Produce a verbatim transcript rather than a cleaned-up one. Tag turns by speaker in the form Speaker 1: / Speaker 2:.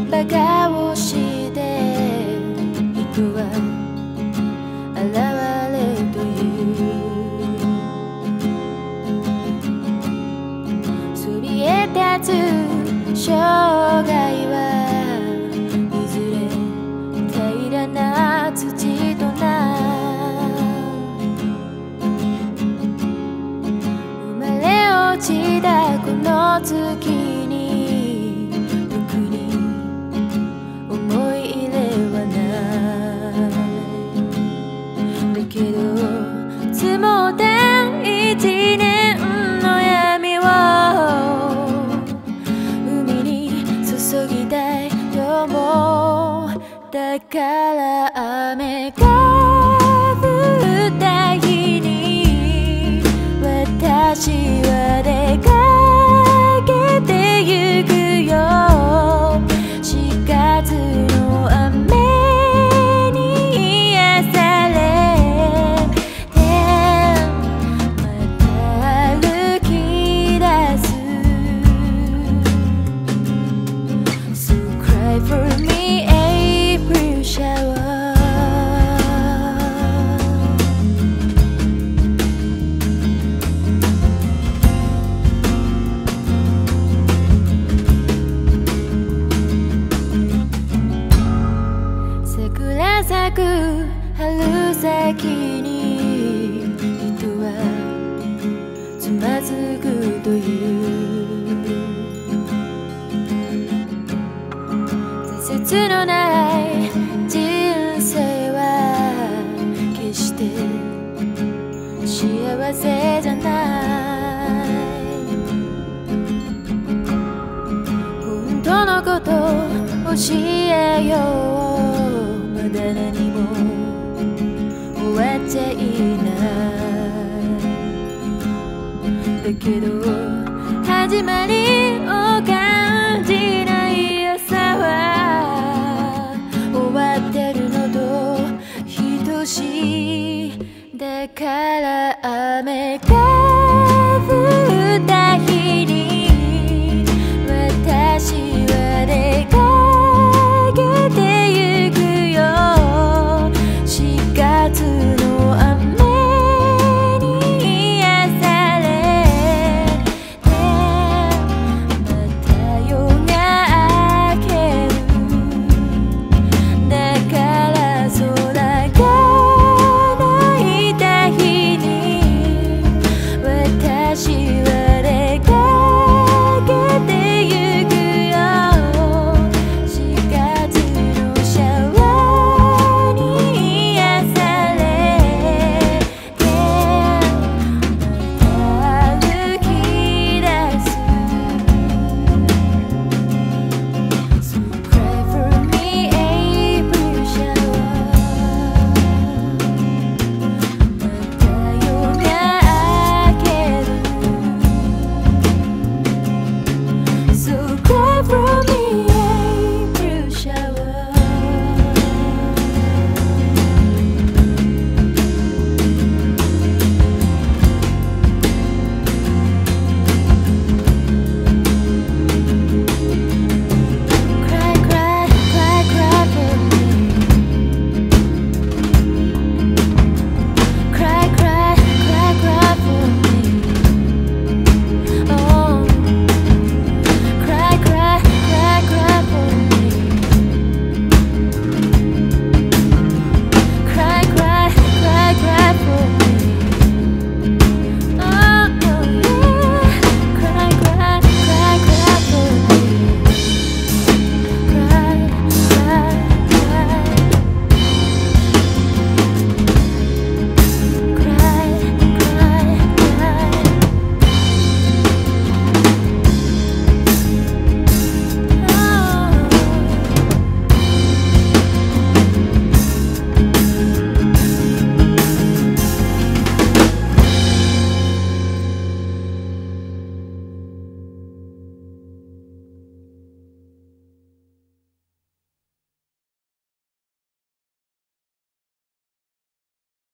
Speaker 1: バカをして人は現れというそびえ立つ生涯はいずれ平らな土とな生まれ落ちたこの月に特に思い入れはないだけど積もった一年の闇を海に注ぎたいと思うだから雨が降った日に私は出かけてゆくよしがつの雨に癒されてまた歩き出す So cry for me April shower桜咲く春先に人はつまずくという挫折のない人生は決して幸せじゃない本当のこと教えようまだ何も終わっちゃいないだけど始まりを感